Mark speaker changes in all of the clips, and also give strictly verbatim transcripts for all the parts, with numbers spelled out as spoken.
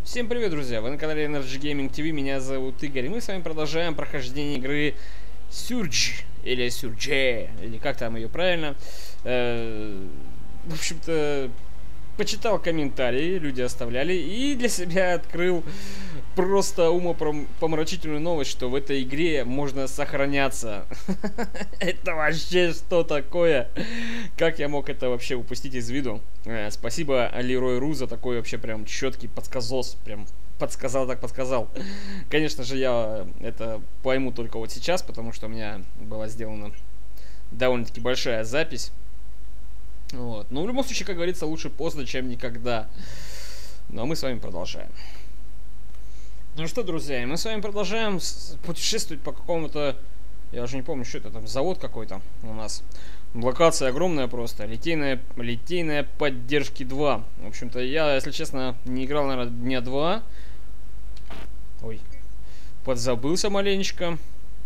Speaker 1: Всем привет, друзья! Вы на канале Energy Gaming ти ви, меня зовут Игорь, и мы с вами продолжаем прохождение игры Surge, или Surge, или как там ее правильно. Э, в общем-то, почитал комментарии, люди оставляли, и для себя открыл просто умопомрачительную новость, что в этой игре можно сохраняться. Это вообще что такое? Как я мог это вообще упустить из виду? Спасибо Лерой Ру за такой вообще прям четкий подсказос, прям подсказал так подсказал. Конечно же, я это пойму только вот сейчас, потому что у меня была сделана довольно-таки большая запись. Вот. Но в любом случае, как говорится, лучше поздно, чем никогда. Ну а мы с вами продолжаем. Ну что, друзья, мы с вами продолжаем путешествовать по какому-то... Я уже не помню, что это там, завод какой-то у нас. Локация огромная просто. Литейная, литейная поддержки два. В общем-то, я, если честно, не играл, наверное, дня два. Ой. Подзабылся маленечко.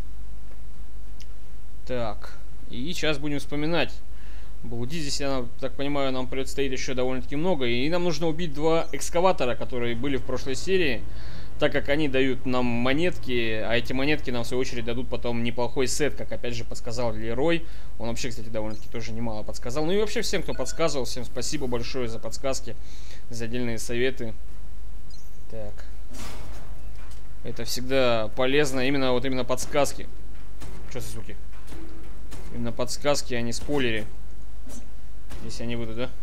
Speaker 1: Так. И сейчас будем вспоминать. Блудить здесь, я так понимаю, нам предстоит еще довольно-таки много. И нам нужно убить два экскаватора, которые были в прошлой серии. Так как они дают нам монетки, а эти монетки нам в свою очередь дадут потом неплохой сет, как опять же подсказал Лерой. Он вообще, кстати, довольно-таки тоже немало подсказал. Ну и вообще всем, кто подсказывал, всем спасибо большое за подсказки, за отдельные советы. Так. Это всегда полезно, именно вот именно подсказки. Что за звуки? Именно подсказки, а не спойлеры. Если они будут, да?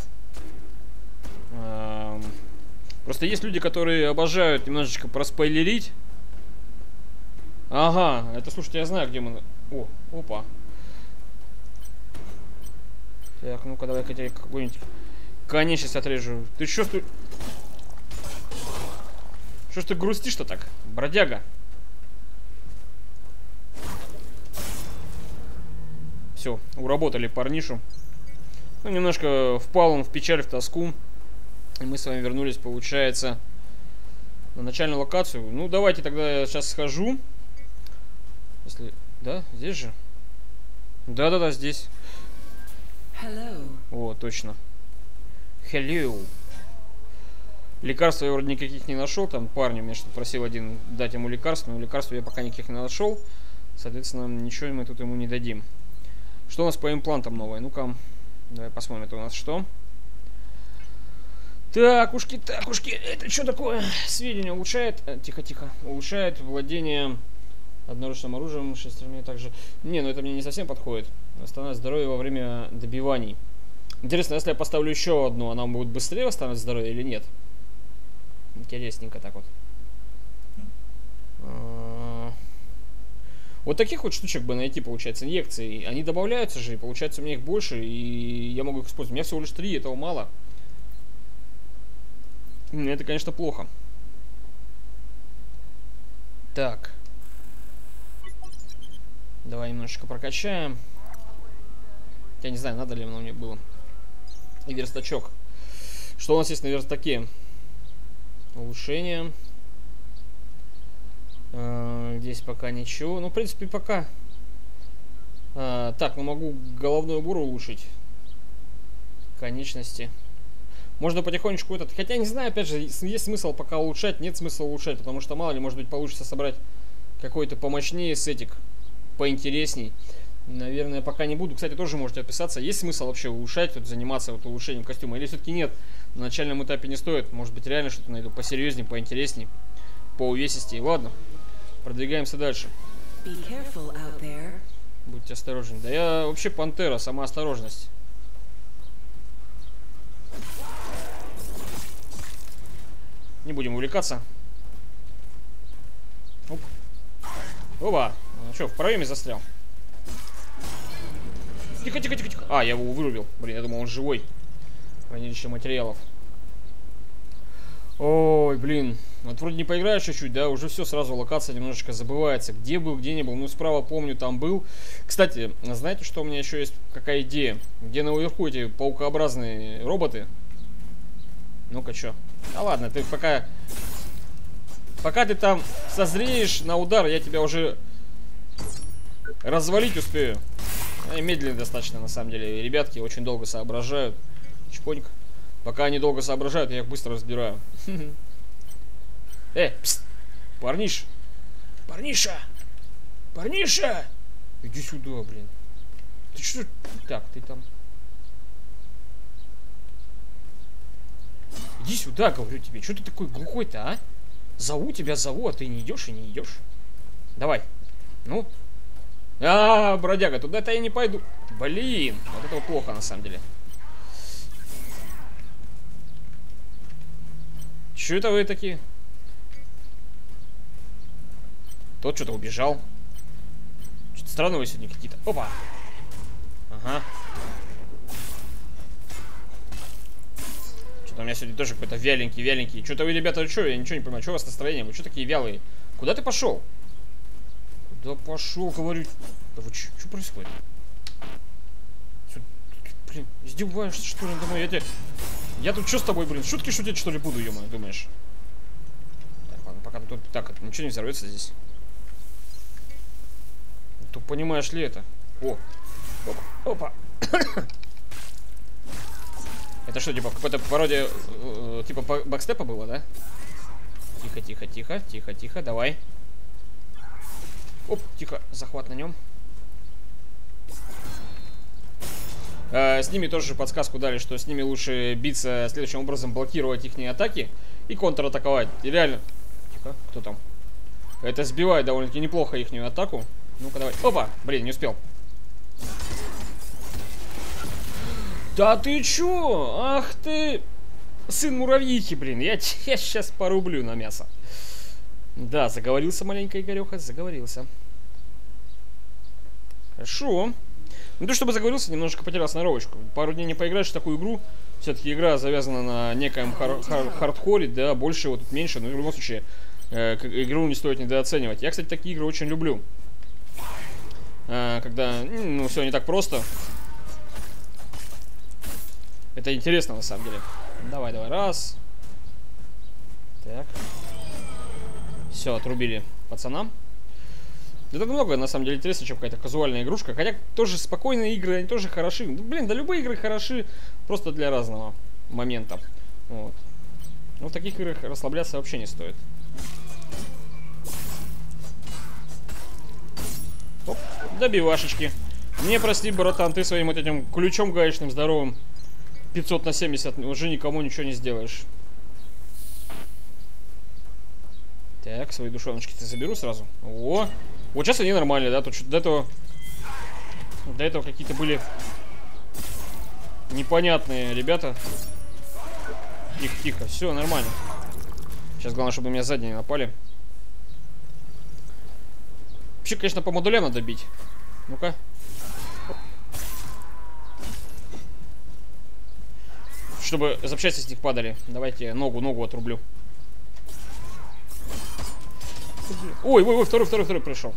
Speaker 1: Эм... Просто есть люди, которые обожают немножечко проспойлерить. Ага, это, слушайте, я знаю, где мы... О, опа. Так, ну-ка, давай-ка я какой-нибудь конец сейчас отрежу. Ты что, что... Что ж ты грустишь-то так, бродяга? Все, уработали парнишу. Ну, немножко впал он в печаль, в тоску. И мы с вами вернулись, получается, на начальную локацию. Ну, давайте тогда я сейчас схожу. Если... Да, здесь же? Да-да-да, здесь. Hello. О, точно. Hello. Лекарства я вроде никаких не нашел. Там парень меня что-то просил один дать ему лекарства, но лекарства я пока никаких не нашел. Соответственно, ничего мы тут ему не дадим. Что у нас по имплантам новое? Ну-ка, давай посмотрим, это у нас что? Так, ушки, так, ушки, это что такое? Сведения улучшает, тихо, тихо, улучшает владение одноручным оружием, шестернями также. Не, ну это мне не совсем подходит. Восстанавливает здоровье во время добиваний. Интересно, если я поставлю еще одну, она будет быстрее восстанавливать здоровье или нет? Интересненько так вот. Вот таких вот штучек бы найти, получается, инъекции. Они добавляются же, и получается у меня их больше, и я могу их использовать. У меня всего лишь три, этого мало. Это, конечно, плохо. Так. Давай немножечко прокачаем. Я не знаю, надо ли оно мне было. И верстачок. Что у нас есть на верстаке? Улучшение. А, здесь пока ничего. Ну, в принципе, пока. А, так, ну могу головной убор улучшить. Конечности. Можно потихонечку этот... Хотя не знаю, опять же, есть смысл пока улучшать, нет смысла улучшать, потому что, мало ли, может быть, получится собрать какой-то помощнее сетик, поинтересней. Наверное, пока не буду. Кстати, тоже можете отписаться. Есть смысл вообще улучшать, вот, заниматься вот улучшением костюма? Или все-таки нет? На начальном этапе не стоит. Может быть, реально что-то найду посерьезнее, поинтересней, по увесистее. Ладно, продвигаемся дальше. Будьте осторожны. Да я вообще пантера, сама осторожность. Не будем увлекаться. Оп. Оба. Ну что, в проеме застрял. Тихо, тихо, тихо, тихо. А, я его вырубил. Блин, я думал, он живой. Хранилище материалов. Ой, блин. Вот вроде не поиграешь чуть-чуть, да, уже все, сразу локация немножечко забывается. Где был, где не был. Ну, справа помню, там был. Кстати, знаете, что у меня еще есть? Какая идея? Где наверху эти паукообразные роботы? Ну-ка, что? А ладно, ты пока... Пока ты там созреешь на удар, я тебя уже развалить успею. Они медленные достаточно, на самом деле. Ребятки очень долго соображают. Чпоньк. Пока они долго соображают, я их быстро разбираю. Э, пст! Парниш! Парниша! Парниша! Иди сюда, блин. Ты что? Так, ты там. Иди сюда, говорю тебе. Что ты такой глухой-то, а? Зову тебя, зову, а ты не идешь и не идешь. Давай. Ну. А, бродяга, туда-то я не пойду. Блин, вот это плохо на самом деле. Че это вы такие? Тот что-то убежал. Что-то странные сегодня какие-то. Опа. Ага. Что-то у меня сегодня тоже какой-то вяленький, вяленький. Что-то вы, ребята, что? Я ничего не понимаю. Что у вас настроение? Вы что такие вялые? Куда ты пошел? Куда пошел, говорю? Да вы что происходит? Что, блин, издеваешься, что ли? Думаю, я тебе... Я тут что с тобой, блин? Шутки шутить, что ли, буду, ё-моё, думаешь? Так, ладно, пока тут... Так, ничего не взорвется здесь. Тут понимаешь ли это? О! Опа! Опа. Это что, типа, какой-то пародия, э, типа, бэкстепа было, да? Тихо, тихо, тихо, тихо, тихо, давай. Оп, тихо, захват на нем. Э, с ними тоже подсказку дали, что с ними лучше биться следующим образом, блокировать их атаки и контратаковать. И реально... Тихо, кто там? Это сбивает довольно-таки неплохо их атаку. Ну-ка, давай. Опа! Блин, не успел. Да ты чё? Ах ты! Сын муравьихи, блин. Я тебя сейчас порублю на мясо. Да, заговорился маленько Игореха, заговорился. Хорошо. Ну то, чтобы заговорился, немножко потерял сноровочку. Пару дней не поиграешь в такую игру. Все-таки игра завязана на некоем хар хар хардкоре, да, больше, вот тут меньше, но в любом случае э, игру не стоит недооценивать. Я, кстати, такие игры очень люблю. Э, когда, ну, все не так просто. Это интересно, на самом деле. Давай, давай, раз. Так. Все, отрубили пацанам. Это много, на самом деле, интересно, чем какая-то казуальная игрушка. Хотя тоже спокойные игры, они тоже хороши. Ну, блин, да любые игры хороши, просто для разного момента. Вот. Но в таких играх расслабляться вообще не стоит. Оп, добивашечки. Мне прости, братан, ты своим вот этим ключом гаечным здоровым пятьсот на семьдесят уже никому ничего не сделаешь. Так, свои душоночки-то заберу сразу. О! Вот сейчас они нормальные, да? Тут что-то до этого... До этого какие-то были непонятные ребята. Тихо, тихо. Все, нормально. Сейчас главное, чтобы меня сзади не напали. Вообще, конечно, по модулям надо бить. Ну-ка. Чтобы запчасти с них падали. Давайте ногу, ногу отрублю. Ой, ой, ой, второй, второй, второй пришел.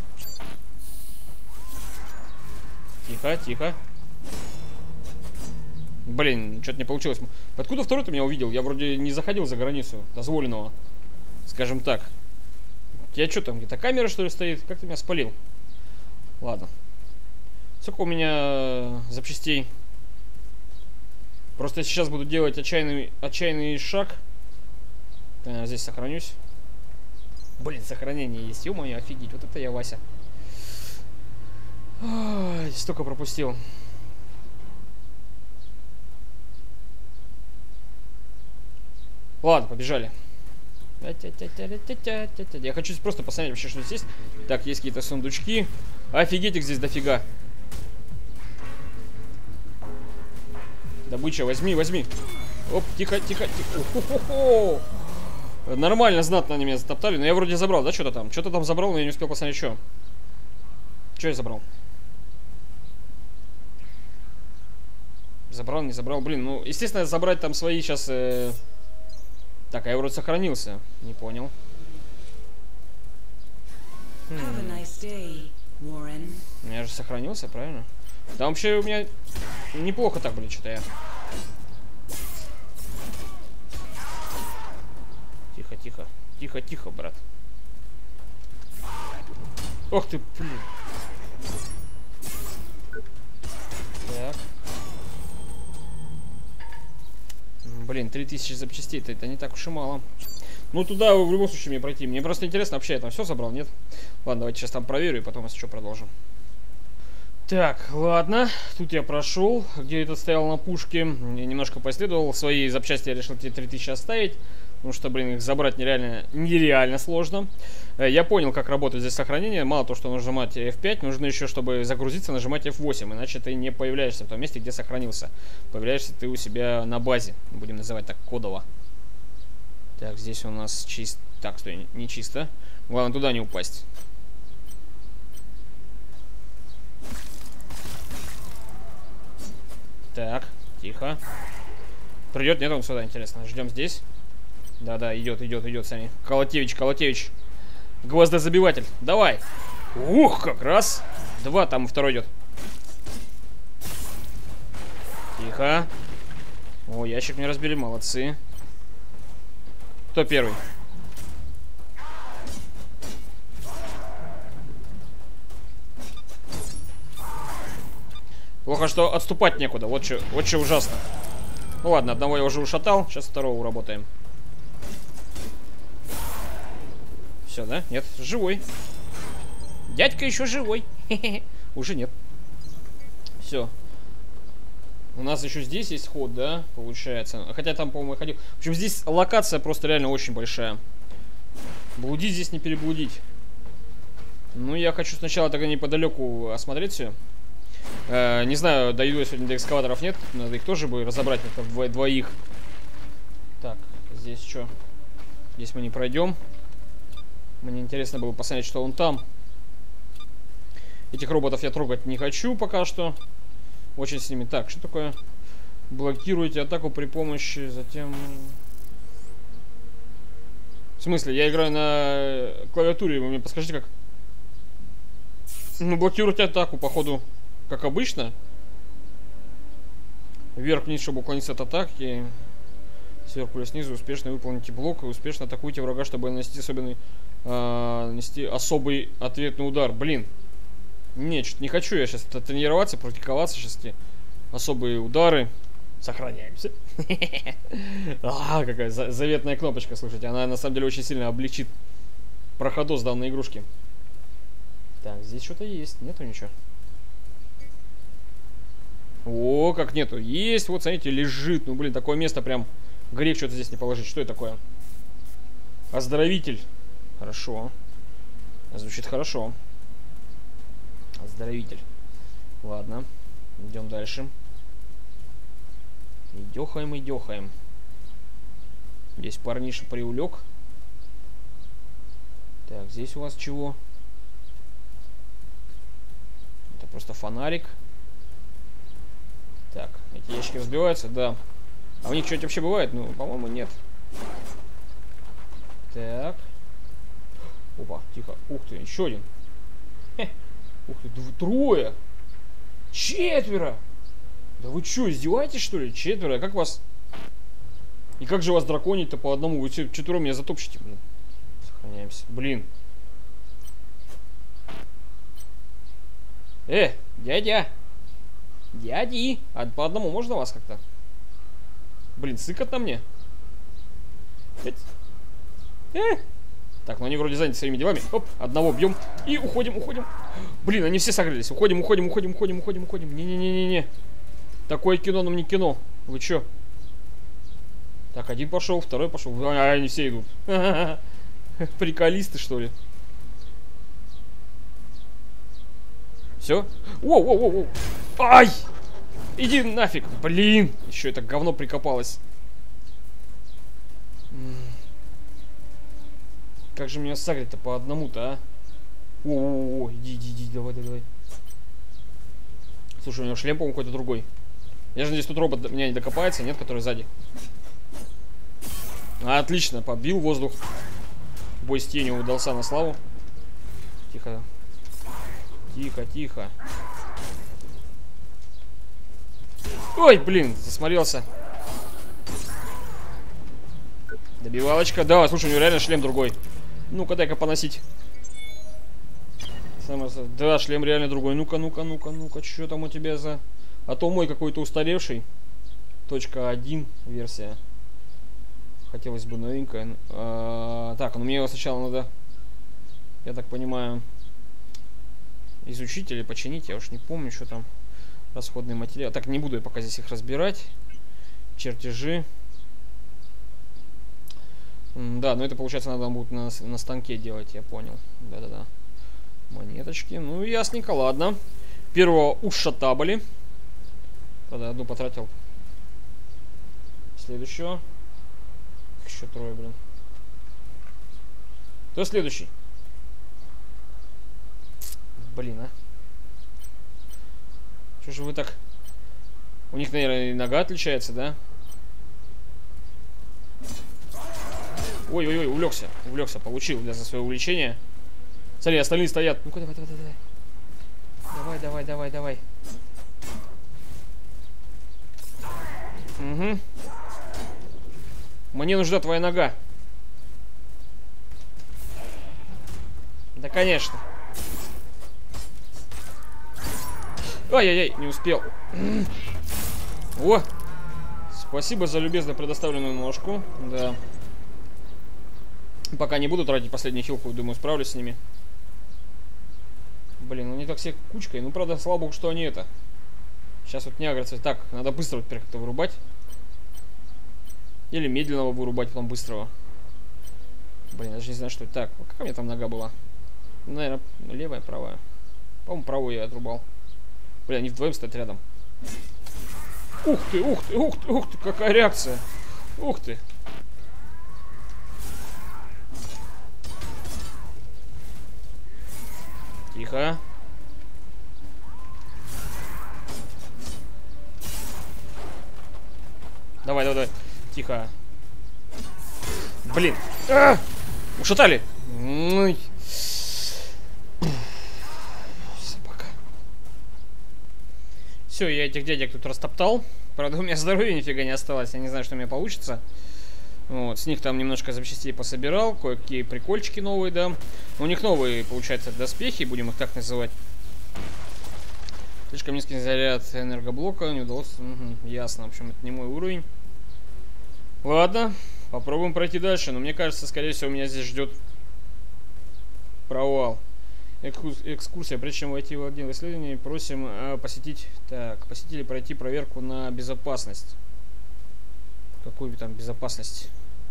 Speaker 1: Тихо, тихо. Блин, что-то не получилось. Откуда второй ты меня увидел? Я вроде не заходил за границу дозволенного. Скажем так. У тебя что там, где-то камера, что ли, стоит? Как ты меня спалил? Ладно. Сколько у меня запчастей? Просто сейчас буду делать отчаянный, отчаянный шаг. Я здесь сохранюсь. Блин, сохранение есть. Ё-моё, офигеть. Вот это я, Вася. Ой, столько пропустил. Ладно, побежали. Я хочу просто посмотреть вообще, что здесь есть. Так, есть какие-то сундучки. Офигеть, их здесь дофига. Добыча, возьми, возьми. Оп, тихо, тихо, тихо. О-хо-хо-хо. Нормально, знатно они меня затоптали. Но я вроде забрал, да, что-то там? Что-то там забрал, но я не успел посмотреть, что. Что я забрал? Забрал, не забрал. Блин, ну, естественно, забрать там свои сейчас... Э... Так, а я вроде сохранился. Не понял. Хм. Я же сохранился, правильно? Там вообще у меня неплохо так, блин, что-то я. Тихо, тихо. Тихо, тихо, брат. Ох ты, блин. Так. Блин, три тысячи запчастей-то это не так уж и мало. Ну, туда в любом случае мне пройти. Мне просто интересно, вообще я там все забрал, нет? Ладно, давайте сейчас там проверю, и потом, если что, продолжим. Так, ладно. Тут я прошел. Где я тут стоял на пушке. Я немножко поисследовал. Свои запчасти я решил тебе три тысячи оставить. Потому что, блин, их забрать нереально, нереально сложно. Я понял, как работает здесь сохранение. Мало того, что нажимать эф пять, нужно еще, чтобы загрузиться, нажимать эф восемь. Иначе ты не появляешься в том месте, где сохранился. Появляешься ты у себя на базе. Будем называть так кодово. Так, здесь у нас чисто. Так, стой, не чисто. Главное, туда не упасть. Так, тихо. Придет, нет, он сюда, интересно. Ждем здесь. Да-да, идет, идет, идет, сами. Колотевич, Колотевич. Гвоздозабиватель. Давай. Ух, как раз. Два, там второй идет. Тихо. О, ящик мне разбили, молодцы. Кто первый? Плохо, что отступать некуда. Вот что, вот что ужасно. Ну ладно, одного я уже ушатал. Сейчас второго уработаем. Все, да? Нет, живой. Дядька еще живой. Уже нет. Все. У нас еще здесь есть ход, да? Получается. Хотя там, по-моему, я ходил. В общем, здесь локация просто реально очень большая. Блудить здесь не переблудить. Ну, я хочу сначала тогда неподалеку осмотреть все. Э, не знаю, дойду я сегодня до экскаваторов, нет. Надо их тоже бы разобрать, это дво двоих. Так, здесь что? Здесь мы не пройдем. Мне интересно было посмотреть, что он там. Этих роботов я трогать не хочу пока что. Очень с ними. Так, что такое? Блокируйте атаку при помощи, затем... В смысле? Я играю на клавиатуре, вы мне подскажите, как... Ну, блокируйте атаку, походу, как обычно. Вверх-вниз, чтобы уклониться от атаки. Сверху или снизу успешно выполните блок и успешно атакуйте врага, чтобы нанести особенный... Э, нанести особый ответный удар. Блин. Не, что-то не хочу я сейчас тренироваться, практиковаться сейчас эти особые удары. Сохраняемся. А, какая заветная кнопочка, слушайте. Она на самом деле очень сильно облегчит проходос данной игрушки. Так, здесь что-то есть. Нету ничего. О, как нету. Есть, вот, смотрите, лежит. Ну, блин, такое место прям грех что-то здесь не положить. Что это такое? Оздоровитель. Хорошо. Звучит хорошо. Оздоровитель. Ладно. Идем дальше. И дёхаем, и дёхаем. Здесь парниша приулёг. Так, здесь у вас чего? Это просто фонарик. Так, эти ящики разбиваются, да. А у них что-нибудь вообще бывает? Ну, по-моему, нет. Так. Опа, тихо. Ух ты, еще один. Хе. Ух ты, трое. Четверо. Да вы что, издеваетесь, что ли? Четверо. А как вас... И как же вас драконить-то по одному? Вы четвером меня затопчете, блин. Сохраняемся. Блин. Э, дядя. Дяди. А по одному можно вас как-то? Блин, сыкотно мне. Э. Так, ну они вроде заняты своими делами. Оп, одного бьем. И уходим, уходим. Блин, они все согрелись. Уходим, уходим, уходим, уходим, уходим, уходим. Не-не-не-не-не. Такое кино нам не кино. Вы чё? Так, один пошел, второй пошел. А, они все идут. Приколисты, что ли? Все? Воу-воу-воу-воу. Ай! Иди нафиг. Блин. Еще это говно прикопалось. Как же меня сагрить-то по одному-то, а? О-о-о, иди, иди, иди, давай, давай. Слушай, у него шлем, по-моему, какой-то другой. Я же надеюсь, тут робот меня не докопается, нет, который сзади. А, отлично, побил воздух. Бой с тенью удался на славу. Тихо. Тихо, тихо. Ой, блин, засмотрелся. Добивалочка. Да, слушай, у него реально шлем другой. Ну-ка, дай-ка поносить. Да, шлем реально другой. Ну-ка, ну-ка, ну-ка, ну-ка. Что там у тебя за... А то мой какой-то устаревший. Точка один версия. Хотелось бы новенькое. А, так, ну мне его сначала надо, я так понимаю, изучить или починить. Я уж не помню, что там. Расходные материалы. Так, не буду я пока здесь их разбирать. Чертежи. Да, но это, получается, надо будет на, на станке делать, я понял. Да-да-да. Монеточки. Ну, ясненько, ладно. Первого ушатабали. Правда, одну потратил. Следующего. Еще трое, блин. Кто следующий? Блин, а. Что же вы так... У них, наверное, нога отличается, да? Ой-ой-ой, увлекся. Увлекся, получил для за свое увлечение. Смотри, остальные стоят. Ну-ка, давай, давай, давай. Давай, давай, давай, давай. Угу. Мне нужна твоя нога. Да, конечно. Ай-яй-яй, не успел. О! Спасибо за любезно предоставленную ножку. Да. Пока не буду тратить последнюю хилку, думаю, справлюсь с ними. Блин, ну не так все кучкой. Ну, правда, слава богу, что они это. Сейчас вот не агрятся. Так, надо быстро вот как-то вырубать. Или медленного вырубать, потом быстрого. Блин, я даже не знаю, что это. Так, какая у меня там нога была? Наверное, левая, правая. По-моему, правую я отрубал. Блин, они вдвоем стоят рядом. Ух ты, ух ты, ух ты, ух ты, какая реакция. Ух ты. Тихо. Давай, давай, давай. Тихо. Блин. А! Ушатали. Ой. Собака. Все, я этих дядек тут растоптал. Правда, у меня здоровья нифига не осталось. Я не знаю, что у меня получится. Вот, с них там немножко запчастей пособирал. Кое-какие прикольчики новые, да. У них новые, получается, доспехи, будем их так называть. Слишком низкий заряд энергоблока. Не удалось. Угу, ясно. В общем, это не мой уровень. Ладно, попробуем пройти дальше. Но мне кажется, скорее всего, меня здесь ждет провал. Экскурсия. Прежде чем войти в отдел исследований, просим э, посетить. Так, посетителей пройти проверку на безопасность. Какую там безопасность?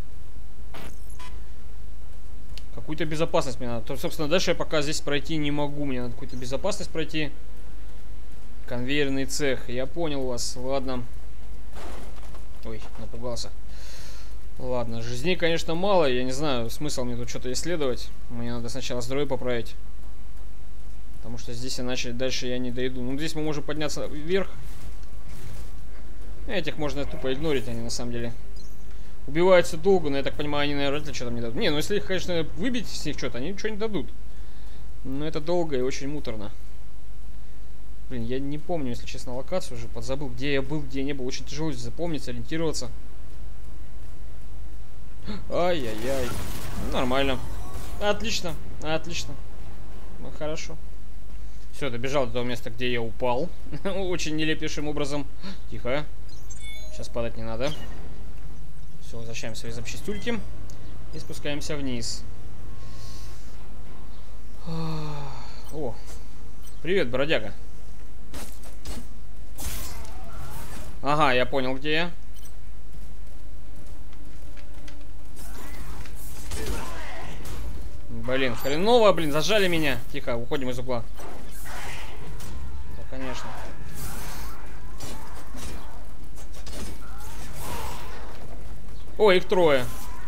Speaker 1: Какую-то безопасность мне надо. То, собственно, дальше я пока здесь пройти не могу. Мне надо какую-то безопасность пройти. Конвейерный цех. Я понял вас. Ладно. Ой, напугался. Ладно, жизней, конечно, мало. Я не знаю, смысл мне тут что-то исследовать. Мне надо сначала здоровье поправить. Потому что здесь иначе дальше я не дойду. Ну, здесь мы можем подняться вверх. Этих можно тупо игнорить, они на самом деле убиваются долго, но я так понимаю, они, наверное, что-то не дадут. Не, ну если их, конечно, выбить с них что-то, они ничего не дадут. Но это долго и очень муторно. Блин, я не помню, если честно, локацию уже подзабыл, где я был, где я не был. Очень тяжело запомнить, ориентироваться. Ай-яй-яй. Ну, нормально. Отлично, отлично. Ну, хорошо. Все, добежал до того места, где я упал. Очень нелепейшим образом. Тихо. Сейчас падать не надо. Все, возвращаем свои запчастюльки. И спускаемся вниз. О, привет, бродяга. Ага, я понял, где я. Блин, хреново, блин, зажали меня. Тихо, уходим из угла. Да, конечно. Ой, их трое.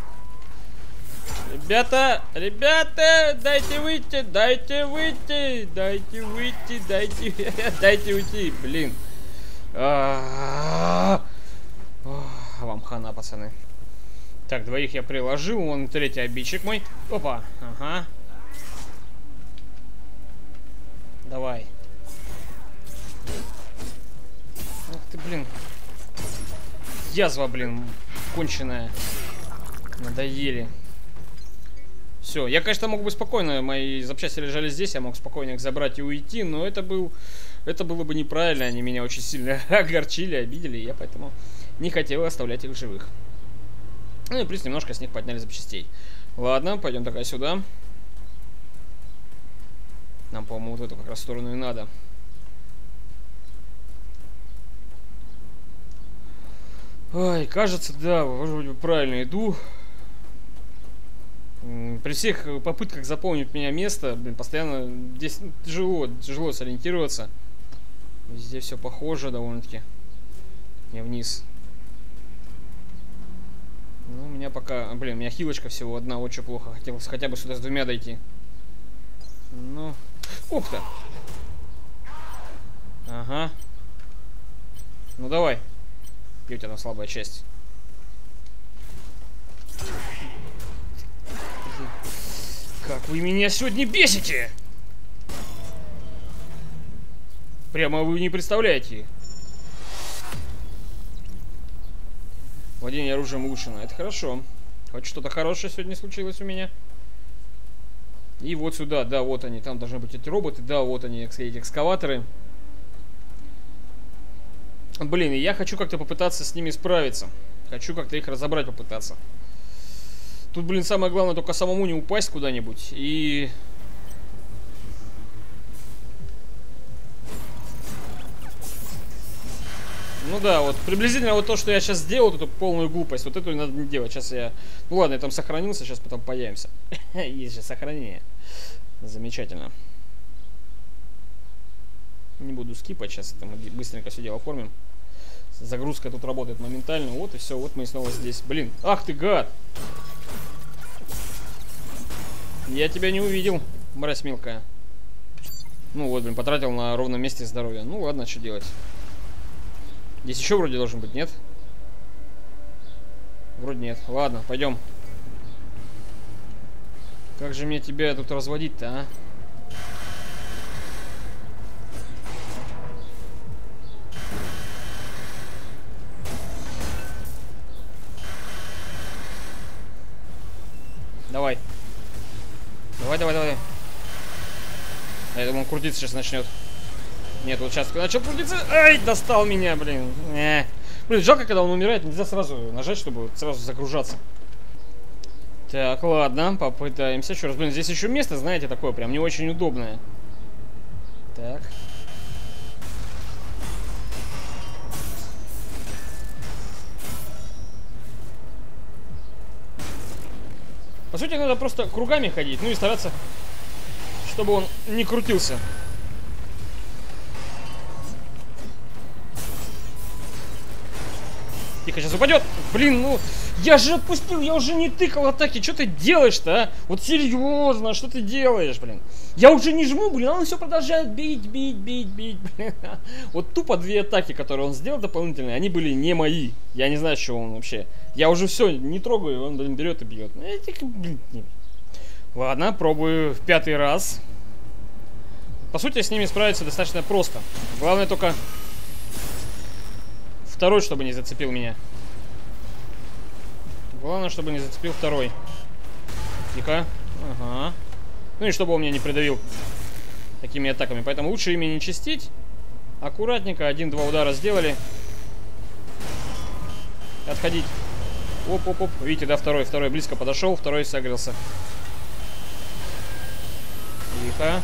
Speaker 1: Ребята, ребята, дайте выйти, дайте выйти, дайте выйти, дайте, дайте уйти, блин. А вам хана, пацаны. Так, двоих я приложил, вон третий обидчик мой. Опа, ага. Давай. Ух ты, блин. Язва, блин, конченая. Надоели. Все, я, конечно, мог бы спокойно, мои запчасти лежали здесь, я мог спокойно их забрать и уйти, но это был, это было бы неправильно, они меня очень сильно огорчили, обидели, и я поэтому не хотел оставлять их живых. Ну и плюс немножко с них подняли запчастей. Ладно, пойдем тогда сюда. Нам, по-моему, вот эту как раз сторону и надо. Ой, кажется, да, вроде бы правильно иду. При всех попытках заполнить меня место, блин, постоянно здесь ну, тяжело, тяжело сориентироваться. Везде все похоже довольно-таки. Не вниз. Ну, у меня пока... Блин, у меня хилочка всего одна, очень плохо. Хотелось хотя бы сюда с двумя дойти. Ну... Ух-то! Ага. Ну, давай. Где у тебя там слабая часть? Как вы меня сегодня бесите! Прямо вы не представляете. Владение оружием улучшено. Это хорошо. Хоть что-то хорошее сегодня случилось у меня. И вот сюда, да, вот они. Там должны быть эти роботы. Да, вот они, так сказать, экскаваторы. Блин, и я хочу как-то попытаться с ними справиться. Хочу как-то их разобрать, попытаться. Тут, блин, самое главное только самому не упасть куда-нибудь. И... Ну да, вот приблизительно вот то, что я сейчас сделал, эту полную глупость, вот эту надо не делать. Сейчас я... Ну ладно, я там сохранился, сейчас потом появимся. Есть же сохранение. Замечательно. Не буду скипать, сейчас это мы быстренько все дело оформим. Загрузка тут работает моментально. Вот и все, вот мы снова здесь. Блин, ах ты гад! Я тебя не увидел, мразь мелкая. Ну вот, блин, потратил на ровном месте здоровье. Ну ладно, что делать. Здесь еще вроде должен быть, нет? Вроде нет. Ладно, пойдем. Как же мне тебя тут разводить-то, а? Давай. Давай, давай, давай. Я думал, он крутиться сейчас начнет. Нет, вот сейчас начал крутиться. Ай, достал меня, блин. Э. Блин, жалко, когда он умирает, нельзя сразу нажать, чтобы сразу загружаться. Так, ладно, попытаемся еще раз. Блин, здесь еще место, знаете, такое прям не очень удобное. Так. По сути, надо просто кругами ходить, ну и стараться, чтобы он не крутился. Тихо, сейчас упадет. Блин, ну, я же отпустил, я уже не тыкал атаки. Что ты делаешь-то, а? Вот серьезно, что ты делаешь, блин? Я уже не жму, блин, а он все продолжает бить, бить, бить, бить, блин. Вот тупо две атаки, которые он сделал дополнительные, они были не мои. Я не знаю, что он вообще. Я уже все, не трогаю, он, блин, берет и бьет. Ладно, пробую в пятый раз. По сути, с ними справиться достаточно просто. Главное только... Второй, чтобы не зацепил меня. Главное, чтобы не зацепил второй. Тихо. Ага. Ну и чтобы он меня не придавил такими атаками. Поэтому лучше ими не чистить. Аккуратненько. Один-два удара сделали. Отходить. Оп-оп-оп. Видите, да, второй. Второй близко подошел. Второй согрелся. Тихо.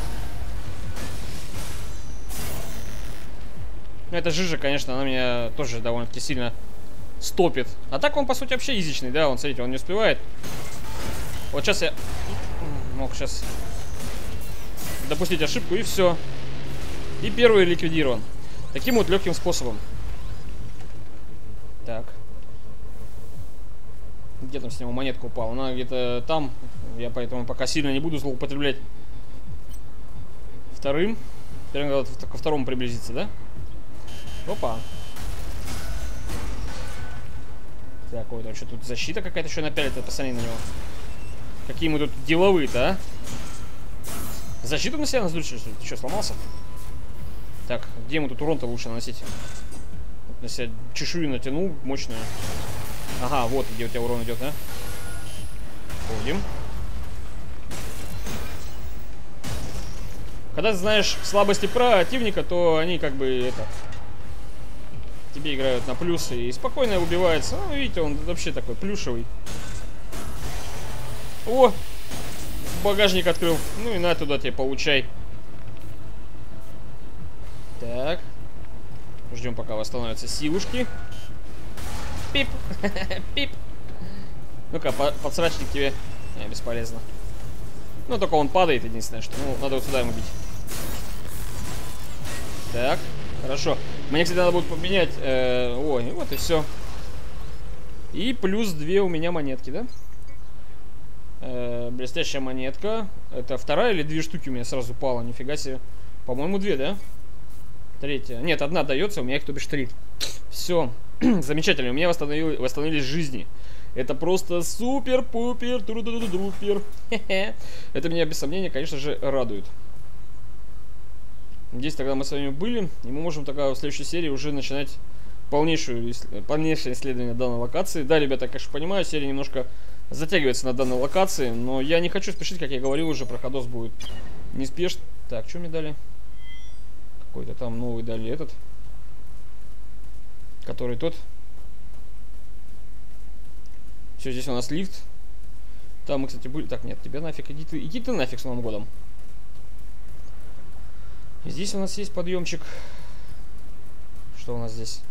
Speaker 1: Эта жижа, конечно, она меня тоже довольно-таки сильно стопит. А так он, по сути, вообще изичный, да? Он, смотрите, он не успевает. Вот сейчас я мог сейчас допустить ошибку, и все. И первый ликвидирован. Таким вот легким способом. Так. Где там с него монетка упала? Она где-то там. Я поэтому пока сильно не буду злоупотреблять вторым. Теперь надо ко второму приблизиться, да? Опа. Так, вот вообще тут защита какая-то еще напялит, посмотри на него. Какие мы тут деловые-то, а? Защиту на себя наздуть, что ли? Ты что, сломался? Так, где мы тут урон-то лучше наносить? Вот на себя чешую натянул, мощную. Ага, вот где у тебя урон идет, да? Ходим. Когда ты знаешь слабости противника, то они как бы это... тебе играют на плюсы и спокойно убивается. Ну, видите, он вообще такой плюшевый. О! Багажник открыл. Ну и на туда тебе получай. Так. Ждем, пока восстановятся силушки. Пип. Пип. Ну-ка, подсрачник тебе. Не, бесполезно. Ну, только он падает, единственное, что. Ну, надо вот сюда ему бить. Так, хорошо. Мне, кстати, надо будет поменять. Э, ой, вот и все. И плюс две у меня монетки, да? Э, блестящая монетка. Это вторая или две штуки у меня сразу упало? Нифига себе. По-моему, две, да? Третья. Нет, одна дается, у меня их то бишь три. Все. Замечательно. У меня восстановили, восстановились жизни. Это просто супер-пупер. Тру-ду-ду-ду-друпер. Это меня, без сомнения, конечно же, радует. Здесь тогда мы с вами были. И мы можем тогда в следующей серии уже начинать полнейшую, полнейшее исследование данной локации. Да, ребята, я, конечно, понимаю, серия немножко затягивается на данной локации. Но я не хочу спешить, как я говорил уже, проходос будет неспешно. Так, что мне дали? Какой-то там новый дали этот. Который тот. Все, здесь у нас лифт. Там мы, кстати, были. Так, нет, тебя нафиг. Иди ты, иди ты нафиг с Новым годом. Здесь у нас есть подъемчик. Что у нас здесь?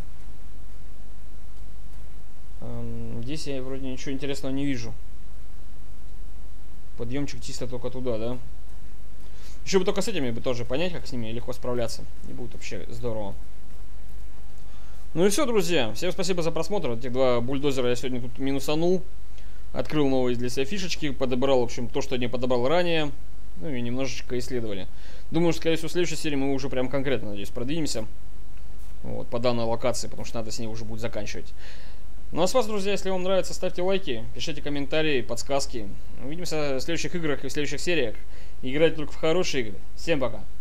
Speaker 1: Эм, здесь я вроде ничего интересного не вижу. Подъемчик чисто только туда, да? Еще бы только с этими бы тоже понять, как с ними легко справляться. И будет вообще здорово. Ну и все, друзья. Всем спасибо за просмотр. Этих два бульдозера я сегодня тут минусанул. Открыл новые для себя фишечки. Подобрал, в общем, то, что я не подобрал ранее. Ну и немножечко исследовали. Думаю, что, скорее всего, в следующей серии мы уже прям конкретно, надеюсь, продвинемся. Вот, по данной локации, потому что надо с ней уже будет заканчивать. Ну а с вас, друзья, если вам нравится, ставьте лайки, пишите комментарии, подсказки. Увидимся в следующих играх и в следующих сериях. Играйте только в хорошие игры. Всем пока.